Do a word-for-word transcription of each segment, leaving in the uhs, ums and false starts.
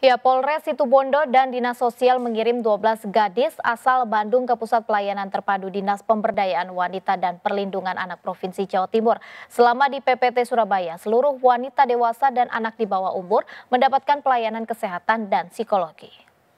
Ya, Polres Situbondo dan Dinas Sosial mengirim dua belas gadis asal Bandung ke Pusat Pelayanan Terpadu Dinas Pemberdayaan Wanita dan Perlindungan Anak Provinsi Jawa Timur. Selama di P P T Surabaya, seluruh wanita dewasa dan anak di bawah umur mendapatkan pelayanan kesehatan dan psikologi.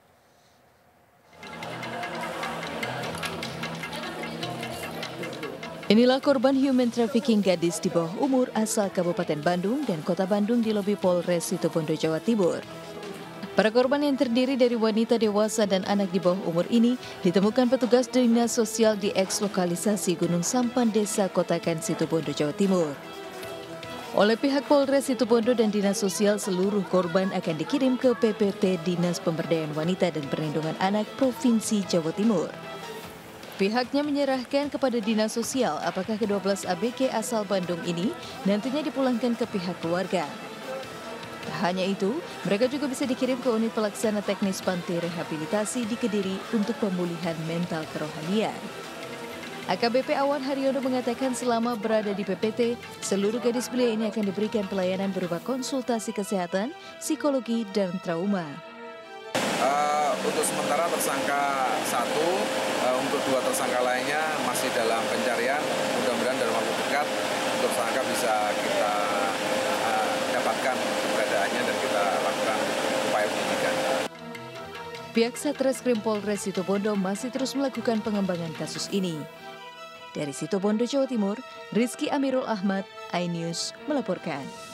Inilah korban human trafficking gadis di bawah umur asal Kabupaten Bandung dan Kota Bandung di lobi Polres Situbondo, Jawa Timur. Para korban yang terdiri dari wanita dewasa dan anak di bawah umur ini ditemukan petugas Dinas Sosial di eks lokalisasi Gunung Sampan, Desa Kotakan, Situbondo, Jawa Timur. Oleh pihak Polres Situbondo dan Dinas Sosial, seluruh korban akan dikirim ke P P T Dinas Pemberdayaan Wanita dan Perlindungan Anak Provinsi Jawa Timur. Pihaknya menyerahkan kepada Dinas Sosial apakah ke dua belas A B G asal Bandung ini nantinya dipulangkan ke pihak keluarga. Tak hanya itu, mereka juga bisa dikirim ke unit pelaksana teknis panti rehabilitasi di Kediri untuk pemulihan mental kerohanian. A K B P Awan Haryono mengatakan selama berada di P P T, seluruh gadis belia ini akan diberikan pelayanan berupa konsultasi kesehatan, psikologi, dan trauma. Uh, untuk sementara tersangka satu, uh, untuk dua tersangka lainnya masih dalam pencarian. Mudah-mudahan dalam waktu dekat untuk tersangka bisa kita uh, dapatkan keberadaannya dan kita lakukan upaya penyidikan. Pihak Satreskrim Polres Situbondo masih terus melakukan pengembangan kasus ini. Dari Situbondo, Jawa Timur, Rizky Amirul Ahmad, iNews melaporkan.